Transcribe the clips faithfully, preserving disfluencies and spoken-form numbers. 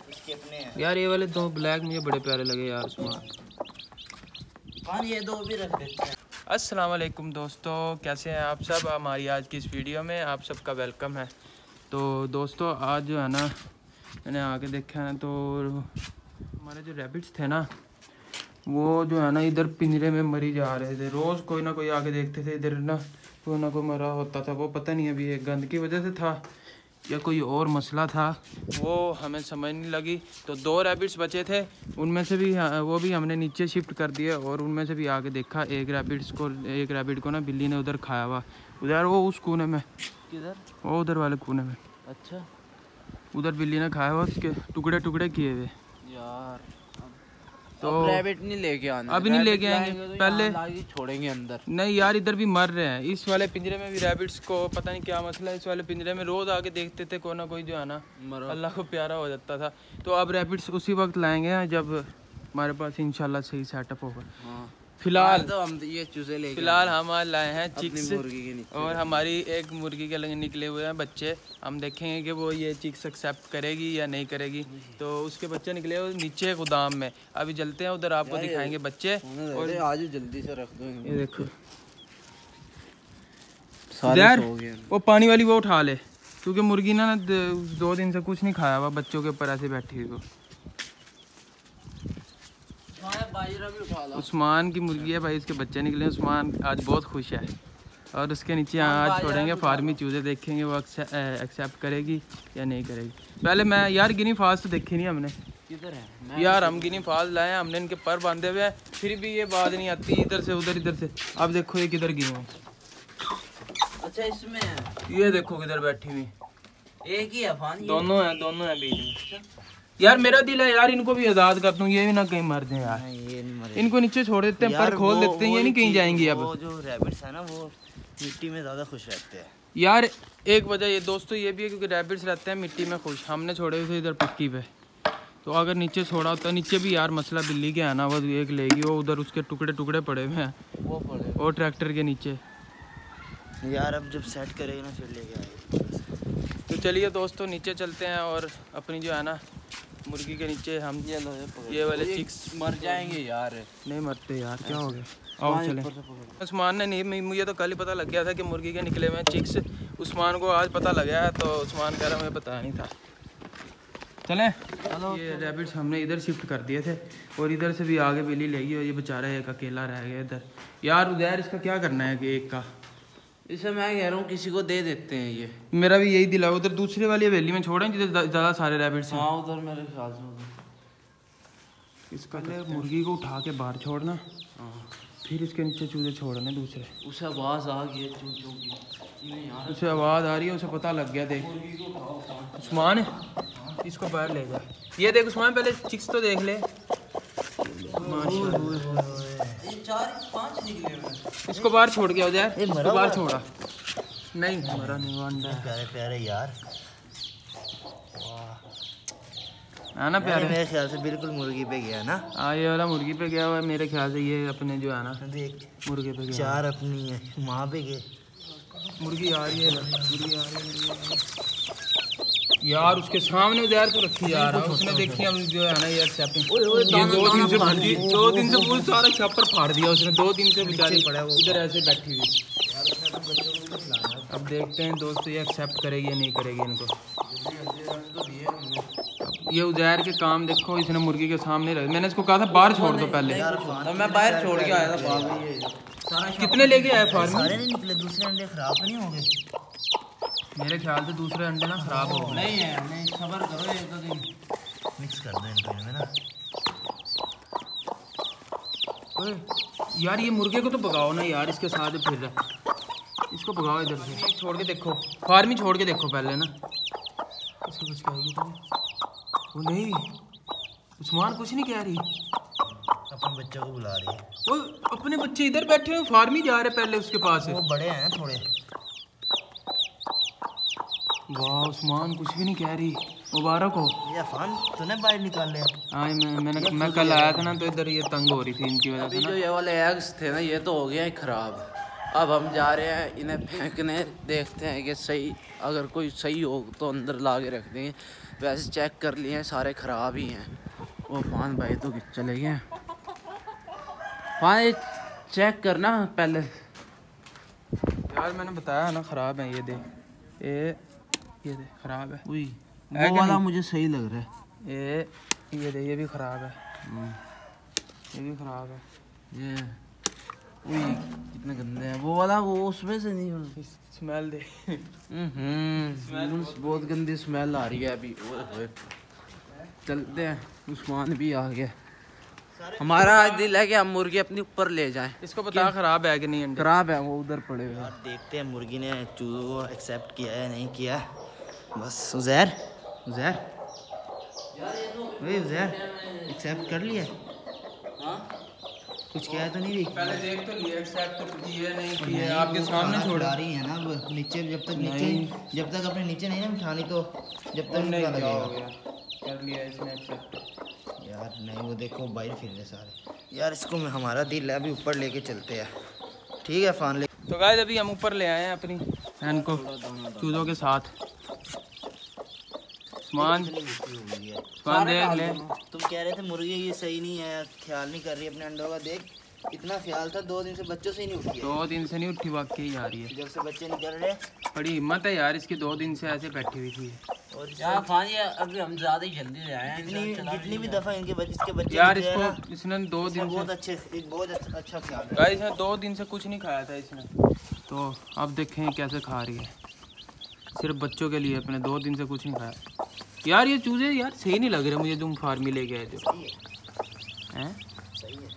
इसके अपने हैं यार। ये वाले दो ब्लैक मुझे बड़े प्यारे लगे यार उस्मान। हाँ ये दो भी रख देते हैं। अस्सलाम वालेकुम दोस्तों, कैसे हैं आप सब। हमारी आज की इस वीडियो में आप सबका वेलकम है। तो दोस्तों आज जो है ना मैंने आके देखा है तो हमारे जो रैबिट्स थे ना वो जो है ना इधर पिंजरे में मरी जा रहे थे। रोज़ कोई ना कोई आके देखते थे इधर ना कोई ना कोई मरा होता था। वो पता नहीं अभी ये गंद की वजह से था या कोई और मसला था, वो हमें समझ नहीं लगी। तो दो रैबिट्स बचे थे, उनमें से भी वो भी हमने नीचे शिफ्ट कर दिए और उनमें से भी आके देखा एक रैबिट्स को एक रैबिट को ना बिल्ली ने उधर खाया हुआ। उधर वो उस कोने में, किधर? वो उधर वाले कोने में। अच्छा, उधर बिल्ली ने खाया हुआ, उसके टुकड़े टुकड़े किए हुए यार। तो अब रैबिट नहीं लेके आना, अभी नहीं लेके आएंगे, तो पहले छोड़ेंगे अंदर। नहीं यार, इधर भी मर रहे हैं। इस वाले पिंजरे में भी रैबिट्स को पता नहीं क्या मसला है। इस वाले पिंजरे में रोज आके देखते थे कोई ना कोई जो है ना अल्लाह को प्यारा हो जाता था। तो अब रैबिट्स उसी वक्त लाएंगे जब हमारे पास इंशाल्लाह सही सेटअप होगा। हाँ। फिलहाल तो हम ये चूजे लेके फिलहाल हम आज लाए हैं चिक्स मुर्गी के नीचे, और हमारी एक मुर्गी के निकले हुए हैं बच्चे। हम देखेंगे कि वो ये चिक्स एक्सेप्ट करेगी या नहीं करेगी। तो उसके बच्चे निकले हुए नीचे गोदाम में, अभी जलते हैं उधर, आपको दिखाएंगे बच्चे। और आज जल्दी से रख दो। ये देखो सारे सो गए। वो पानी वाली वो उठा ले, क्योंकि मुर्गी ना दो दिन से कुछ नहीं खाया हुआ, बच्चों के ऊपर ऐसे बैठी हुई। उस्मान की मुर्गी है भाई, इसके बच्चे निकले। उस्मान आज बहुत खुश है और उसके नीचे आज छोड़ेंगे फार्मी चूजे, देखेंगे वो एक्सेप्ट करेगी या नहीं करेगी। पहले मैं यार गिनी फाल्स तो देखी नहीं हमने। किधर है यार? हम गिनी फाल्स लाए हैं, हमने इनके पर बांधे हुए हैं, फिर भी ये बात नहीं आती इधर से उधर इधर से। अब देखो ये किधर गई है। अच्छा इसमें है। ये देखो किधर बैठी हुई। एक ही है फान, दोनों है दोनों है बीच में। यार मेरा दिल है यार इनको भी आज़ाद कर दूं, ये भी ना कहीं मर जाए यार। ये नहीं मरे। इनको नीचे छोड़ देते हैं, पर खोल देते हैं, ये नहीं कहीं जाएंगी। अब वो जो रैबिट्स है ना वो मिट्टी में ज़्यादा खुश रहते हैं यार। एक वजह ये दोस्तों ये भी है क्योंकि रैबिट्स रहते हैं मिट्टी में खुश। हमने छोड़े हुए थे इधर पक्की पे, तो अगर नीचे छोड़ा होता, नीचे भी यार मसला बिल्ली के है ना, वो एक लेगी, वो उधर उसके टुकड़े टुकड़े पड़े हुए हैं वो पड़े वो ट्रैक्टर के नीचे। यार अब जब सेट करेगा ना फिर लेके आएगा। तो चलिए दोस्तों नीचे चलते हैं और अपनी जो है ना मुर्गी के नीचे हम ये ये वाले चिक्स मर जाएंगे यार। नहीं मरते यार, क्या हो गया। आओ चले। उस्मान ने नहीं, मुझे तो कल ही पता लग गया था कि मुर्गी के निकले हुए हैं चिक्स। उस्मान को आज पता लग गया है, तो उस्मान कह रहा मुझे पता नहीं था। चलें। ये रैबिट्स हमने इधर शिफ्ट कर दिए थे और इधर से भी आगे बिल्ली ले गई और ये बेचारा एक अकेला रह गया इधर। यार उधर इसका क्या करना है कि एक का, इसे मैं कह रहा हूँ किसी को दे देते हैं। ये मेरा भी यही दिल है। उधर दूसरी वाली हवेली में छोड़ें जिधर ज़्यादा सारे रैबिट्स हैं। हाँ उधर मेरे ख्याल से इसका पहले मुर्गी को उठा के बाहर छोड़ना, फिर इसके नीचे चूजे छोड़ने दूसरे। उसे आवाज़ आ गई है चूजों की। नहीं यार उसे आवाज़ आ रही है, उसे पता लग गया। देख उस्मान इसको बाहर ले जा। ये देख उस्मान पहले चिक्स तो देख ले। चार पांच निकले हुए। इसको बाहर छोड़ गया उधर, इसको बाहर छोड़ा। नहीं मरा नहीं, अंडा है। प्यारे प्यारे यार, है ना प्यारे। मेरे ख्याल से बिल्कुल मुर्गी पे गया ना। हाँ ये वाला मुर्गी पे गया हुआ है मेरे ख्याल से। ये अपने जो है ना देख मुर्गे पे गया। चार अपनी है, वहाँ पे गए। मुर्गी आ रही है, मुर्गी आ रही है यार। उसके सामने उधर तो रखी जा रहा है उसने, देखी हम जो है ना ये एक्सेप्ट। ये दो दिन से मुर्गी दो दिन से पूरा सारा छप्पर फाड़ दिया उसने। दो दिन से बेचारी इधर ऐसे बैठी हुई। अब देखते हैं दोस्तों ये एक्सेप्ट करेगी या नहीं करेगी इनको। ये उजैर के काम देखो, इसने मुर्गी के सामने रख। मैंने इसको कहा था बाहर छोड़ दो पहले, तो मैं बाहर छोड़ के आया था। कितने लेके आए फार्म? सारे नहीं निकले, दूसरे अंडे खराब तो नहीं हो गए? मेरे ख्याल से दूसरे अंडे ना खराब हो गए। नहीं है, नहीं खबर करो एक दो दिन मिक्स कर दो इनको इनमें ना। ओए यार ये मुर्गे को तो भगाओ ना यार, इसके साथ फिर रहा। इसको भगाओ इधर से। छोड़ के देखो, फार्म ही छोड़ के देखो पहले ना। इसको कुछ कहेगी तो वो नहीं। उस्मान कुछ नहीं कह रही, अपने बच्चों को बुला रही है। वो अपने बच्चे इधर बैठे हुए फार्म ही जा रहे पहले उसके पास। वो बड़े हैं थोड़े। वाह उस्मान कुछ भी नहीं कह रही। मुबारक हो। ये फान तूने बाहर निकाल लिया। हाँ मैं मैंने मैं कल आया था ना तो इधर ये तंग हो रही थी इनकी वजह से ना। जो ये वाले एग्स थे ना ये तो हो गया है खराब। अब हम जा रहे हैं इन्हें फेंकने, देखते हैं कि सही, अगर कोई सही हो तो अंदर ला के रख देंगे। वैसे चेक कर लिए हैं, सारे ख़राब ही हैं। वो फान भाई तो चले गए हैं। फान ये चेक करना पहले। यार मैंने बताया ना ख़राब है, ये दे, ये ये दे ख़राब है। वही है वो कि वाला नहीं? मुझे सही लग रहा है। ये ये दे, ये भी ख़राब है, ये भी ख़राब है। ये वही कितने गंदे हैं। वो वाला वो उसमें से नहीं, स्मेल दे। हम्म बहुत गंदी स्मेल आ रही है अभी। ओए होए। चलते हैं, उस्मान भी आ गया। हमारा आज दिल है कि हम मुर्गी अपनी ऊपर ले जाएं। इसको बता ख़राब है कि नहीं अंडे? खराब है, वो उधर पड़े हुए हैं। यार देखते हैं मुर्गी ने चूज़ों को एक्सेप्ट किया है नहीं किया। बस उज़ैर उज़ैर वही उज़ैर एक्सेप्ट कर लिया? हाँ? कुछ कह तो नहीं रही? पहले देख तो लिया, एक्सेप्ट किया नहीं किया, आपके सामने छोड़ा रही है ना। अब नीचे जब तक नीचे जब तक अपने नीचे नहीं ना बिठानी तो जब तक नहीं नहीं क्या हो लगेगा। गया, कर लिया इसने एक्सेप्ट। यार नहीं वो देखो बाहर फिर रहे सारे। यार इसको मैं हमारा दिल है अभी ऊपर लेके चलते हैं। ठीक है फान ले। तो गाइस अभी हम ऊपर ले आए हैं अपनी बहन को चूज़ों के साथ। सामान सामान देख ले। तुम कह रहे थे मुर्गी ये सही नहीं है, ख्याल नहीं कर रही अपने अंडों का। देख इतना ख्याल था, दो दिन से बच्चों से ही नहीं उठी है। दो दिन से नहीं उठी, वाकई आ रही है। जब से बच्चे निकल रहे बड़ी हिम्मत है यार इसकी, दो दिन से ऐसे बैठी हुई थी। और यार फान ये अभी हम ज़्यादा ही जल्दी ले आए हैं। जितनी जितनी भी दफ़ा इनके बच्चे इसके बच्चे यार निकले हैं ना, इसको इसने दो इसने दिन बहुत से अच्छे एक बहुत अच्छा अच्छा ख्याल रखा। गाइस इसने दो दिन से कुछ नहीं खाया था इसने, तो अब देखें कैसे खा रही है। सिर्फ बच्चों के लिए अपने, दो दिन से कुछ नहीं खाया। यार ये चूजे यार सही नहीं लग रहे मुझे, तुम फार्मी ले गए थे। सही है हैं? सही है।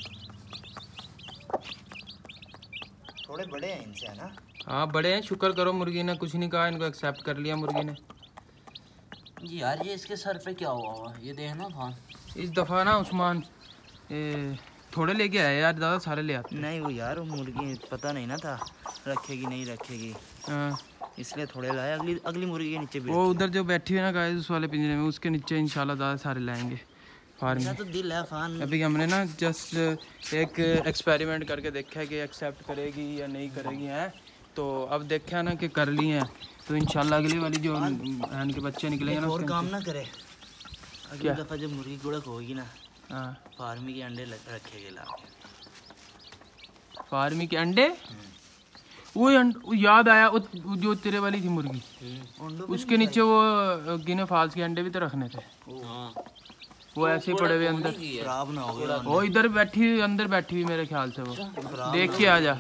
थोड़े बड़े हैं इनसे है ना। हाँ बड़े हैं, शुक्र करो मुर्गी ने कुछ नहीं कहा, इनको एक्सेप्ट कर लिया मुर्गी ने। यार ये इसके सर पे क्या हुआ हुआ, ये देखना फान। इस दफ़ा ना उस्मान ए, थोड़े लेके आए यार, ज़्यादा सारे ले आते। नहीं वो यार वो मुर्गी पता नहीं ना था रखेगी नहीं रखेगी, हाँ, इसलिए थोड़े लाए। अगली अगली मुर्गी के नीचे भी वो उधर जो बैठी हुई है ना गाइस उस वाले पिंजरे में, उसके नीचे इंशाल्लाह ज़्यादा सारे लाएंगे फार्म मेरा में। तो दिल है फान। अभी हमने ना जस्ट एक एक्सपेरिमेंट करके देखा है कि एक्सेप्ट करेगी या नहीं करेगी है। तो अब देखा ना कि कर ली हैं, तो इंशाल्लाह अगली वाली जो बहन के बच्चे निकलेंगे ना और उसके काम नीचे- ना करे। अगली क्या? दफ़ा जब मुर्गी गुड़क होगी ना, हाँ फार्मी के अंडे लग- रखेगी ला के। फार्मी के अंडे। वो अंड वो याद आया, वो वो जो तेरे वाली थी मुर्गी, अंडों पे उसके नीचे वो गिने फाल्स के अंडे भी तो रखने थे। हाँ वो ऐसे ही पड़े हुए अंदर। खराब ना हो गया। वो इधर बैठी हुई, अंदर बैठी हुई मेरे ख्याल से। वो देख के आ जा।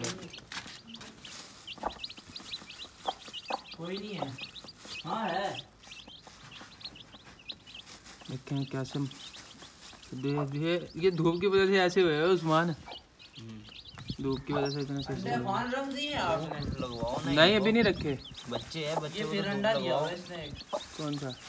कोई नहीं है। हाँ है। देखें कैसे देख ये ये धूप की वजह से ऐसे हुए हैं उस्मान, धूप की वजह से इतने से से हुए। फान रख दिए आपने? लगवाओ ना। नहीं अभी नहीं रखे। बच्चे हैं बच्चे ये को फिर तो अंडा धूप दिया लगाओ। हुआ इसने। कौन सा?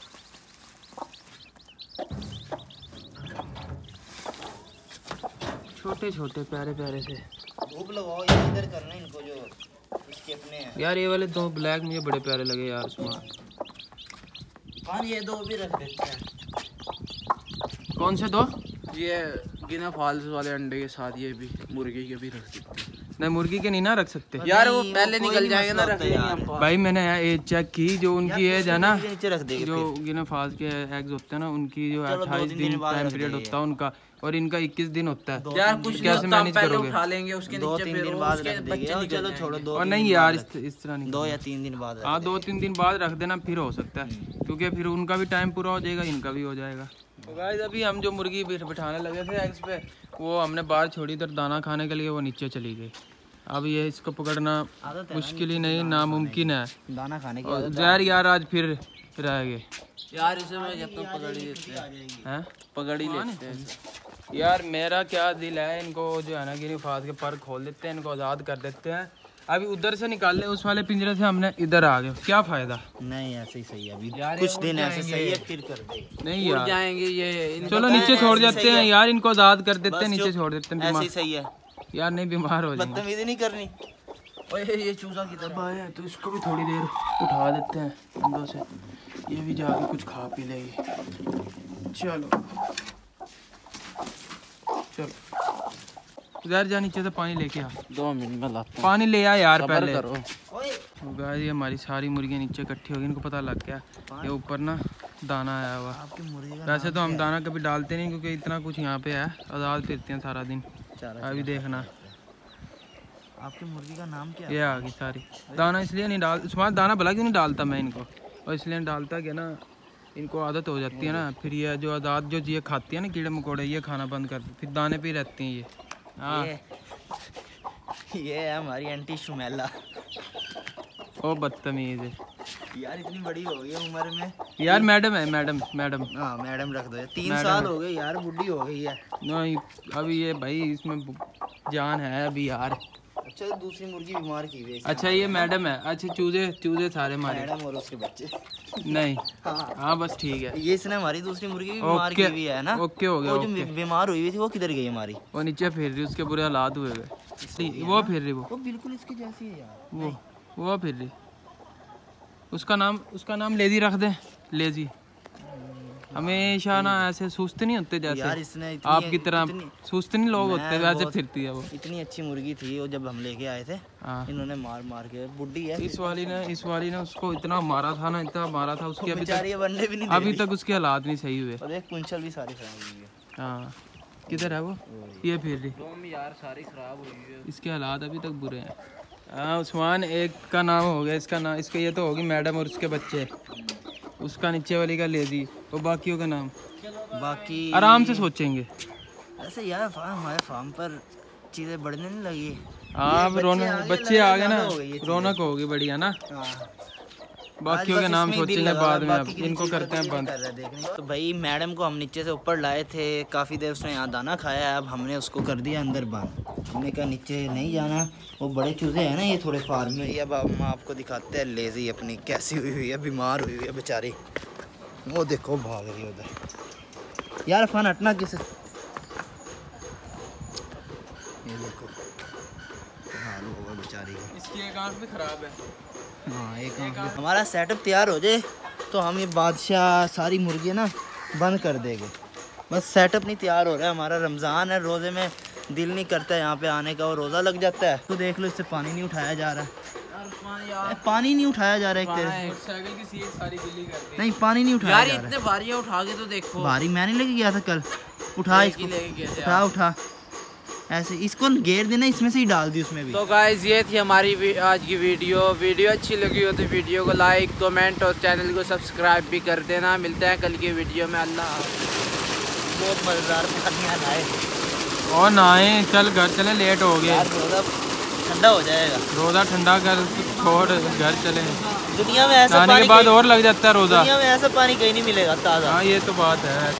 छोटे छोटे प्यारे प्यारे से। धूप लगाओ ये इधर करना इनको जो इसके अपने हैं। यार ये वाले दो ब्लैक मुझे बड़े प्यारे लगे यार उस्मान। फान ये दो भी रख देते हैं। कौन से दो? ये गिना फाल्स वाले अंडे के साथ ये भी मुर्गी के भी रख देते हैं। नहीं मुर्गी के नहीं ना रख सकते यार वो नहीं, पहले कोई निकल नहीं जाएंगे ना, मसला रख होता है देंगे यार। हम। भाई मैंने एज चेक की, जो उनकी एज है ना, मुर्गी के नीचे रख देंगे जो फिर। गिना फाल्स के एग्स होते हैं ना, उनकी जो चलो दो अट्ठाईस तीन दिन दिन बाद टाइम रख पीरियड देंगे। होता है उनका, और इनका इक्कीस दिन होता है। यार कुछ कैसे कैसे मैनेज पहले करोगे? उठा लेंगे उसके दो नीचे, तीन फिर दिन वो बाद उसके रख देंगे। बच्चे और निकल चलो जाएंगे। छोड़ो दो और तीन नहीं दिन यार बाद इस, इस तरह नहीं दो करना। या तीन दिन बाद रख हाँ दो देंगे। तीन दिन बाद रख देना, फिर हो सकता है, क्योंकि फिर उनका भी टाइम पूरा हो जाएगा, इनका भी हो जाएगा। तो गाइस अभी हम जो मुर्गी बिठ- बिठाने लगे थे एग्स पे, वो हमने बाहर छोड़ी, इधर दाना खाने के लिए वो नीचे चली गई। अब ये इसको पकड़ना आदत है ना मुश्किल ही नहीं, नामुमकिन है। दाना खाने की और आदत जहर यार आज फिर रह गए यार इसे मैं जब तक पकड़ ही लेते हैं, हैं। पकड़ ही लेते हैं। यार मेरा क्या दिल है, इनको जो है ना गिनी फास के पर खोल देते हैं, इनको आज़ाद कर देते हैं। अभी उधर से निकाल ले, उस वाले पिंजरे से हमने इधर आ गए, क्या फ़ायदा? नहीं ऐसे ही सही है अभी यार कुछ ये दिन उड़ ऐसे सही है जाएंगे। फिर कर देंगे। नहीं उड़ यार जाएंगे ये इन- चलो नीचे छोड़ ऐसे देते सही हैं है। यार, इनको आज़ाद कर देते हैं, बस नीचे चुप, छोड़ देते हैं। ऐसे ही बीमार सही है। यार नहीं बीमार हो जाएंगे। बदतमीजी नहीं करनी। ओए ये चूजा की तरह आया तो इसको भी थोड़ी देर उठा देते हैं अंदर से, ये भी जाके कुछ खा पी लेगी। चलो चलो उधर जा नीचे से पानी लेके आ। दो मिनट में लाता हूँ, पानी ले आ यार सब्र पहले। करो। तो गाइस ये हमारी सारी मुर्गियाँ नीचे इकट्ठी हो गई, इनको पता लग गया ये ऊपर ना दाना आया हुआ। आपकी मुर्गी का वैसे तो हम दाना कभी डालते नहीं क्योंकि इतना कुछ यहाँ पे है, आज़ाद फिरते हैं सारा दिन। चारा अभी देखना आपकी मुर्गी का नाम क्या ये आ गई सारी। दाना इसलिए नहीं डाल उसमें दाना भला क्यों नहीं डालता मैं इनको, और इसलिए नहीं डालता कि ना इनको आदत हो जाती है ना, फिर ये जो आज़ाद जो ये खाती है ना कीड़े मकोड़े, ये खाना बंद कर फिर दाने पे ही रहती हैं ये। हाँ ये, ये है हमारी एंटी शुमेला। ओ बदतमीज है यार इतनी बड़ी हो गई उम्र में यार। मैडम है मैडम मैडम हाँ मैडम रख दो, तीन मैडम साल है। हो गए यार, बुढ़ी हो गई है। नहीं अभी ये भाई इसमें जान है अभी यार। अच्छा दूसरी मुर्गी बीमार की हुई है। अच्छा ये मैडम है। अच्छा चूजे चूजे सारे हमारे मैडम और उसके बच्चे। नहीं हाँ हाँ बस ठीक है। ये इसने हमारी दूसरी मुर्गी भी बीमार की ओके हुई है ना। ओके हो गया। वो जो ओके बीमार हुई हुई थी वो किधर गई हमारी? वो नीचे फिर रही, उसके बुरे हालात हुए हुए वो फिर रही वो वो बिल्कुल इसकी जैसी है यार। वो वो फिर रही। उसका नाम उसका नाम लेजी रख दे, लेजी। हमेशा ना ऐसे सुस्त नहीं होते यार जैसे इसने इतनी, आपकी तरह इतनी, सुस्त नहीं लोग होते, मैं वैसे बहुत- फिरती है वो। इतनी अच्छी मुर्गी थी वो, जब हम लेके आए थे हाँ इन्होंने मार मार के, बुढ़ी है इस वाली ने इस वाली ने उसको इतना मारा था ना, इतना मारा था उसकी, अभी तक बेचारी, ये बनने भी नहीं दे अभी रही। तक उसके हालात नहीं सही हुए। और एक कुंचल भी सारी खराब हुई है। हाँ किधर है वो? ये फिर रही। तुम यार सारी खराब हुई है। इसके हालात अभी तक बुरे हैं। हाँ उस्मान एक का नाम हो गया, इसका नाम इसका ये तो होगी मैडम और उसके बच्चे, उसका नीचे वाली का लेजी, और बाकियों का नाम बाकी आराम से सोचेंगे। ऐसे यार फार्म हमारे फार्म पर चीज़ें बढ़ने नहीं लगी। हाँ अब बच्चे रौनक आ गए, बच्चे आ गए ना, ज़्यादा हो गई ये चीज़ें। रौनक होगी बढ़िया ना। हाँ। बाकियों आज के बस नाम इसमें ही दिल सोचेंगे लगा बाद हुआ में, है, अब बाकी किसी इनको चीज़ का करते हैं दिल नहीं बंद। कर रहा है देखने को। तो भाई मैडम को हम नीचे से ऊपर लाए थे, काफ़ी देर उसने यहाँ दाना खाया है, अब हमने उसको कर दिया अंदर बंद। हमने कहा नीचे नहीं जाना, वो बड़े चूजे हैं ना ये थोड़े फार्म में। अब हम आपको दिखाते हैं लेजी अपनी कैसी हुई हुई है, बीमार हुई हुई है बेचारी। वो देखो भाग रही है उधर। यार फन हटना किसे, ये देखो हाल होगा बेचारी का। इसकी एक आंख भी खराब है। हाँ एक आंख। हमारा सेटअप तैयार हो जाए तो हम ये बादशाह सारी मुर्गियाँ ना बंद कर देंगे। बस सेटअप नहीं तैयार हो रहा है हमारा, रमज़ान है, रोज़े में दिल नहीं करता है यहाँ पे आने का, और रोज़ा लग जाता है। तो देख लो इससे पानी नहीं उठाया जा रहा है, ए, पानी नहीं उठाया जा रहा है एक तेरे। मोटरसाइकिल की सीट सारी गिल्ली कर दी। नहीं पानी नहीं उठाया यार जा रहा इतने भारी उठा के तो देखो। है। भारी मैं नहीं लेके गया था कल, उठा लेके इसको, लेके गए थे उठा आप। उठा ऐसे इसको घेर देना, इसमें से ही डाल दी उसमें भी। तो गाइज ये थी हमारी वी- आज की वीडियो। वीडियो अच्छी लगी हो तो वीडियो को लाइक कमेंट और चैनल को सब्सक्राइब भी कर देना। मिलते हैं कल की वीडियो में। अल्लाह हाफ़िज़। बहुत मज़ेदार पानी आ रहा है और नहाए, चल घर चले, लेट हो गए। यार, रोज़ा ठंडा हो जाएगा। रोज़ा ठंडा कर छोड़, घर चले। दुनिया में ऐसा नहाने पानी के बाद कहीं- और लग जाता है रोज़ा। दुनिया में ऐसा पानी कहीं नहीं मिलेगा ताज़ा। हाँ ये तो बात है।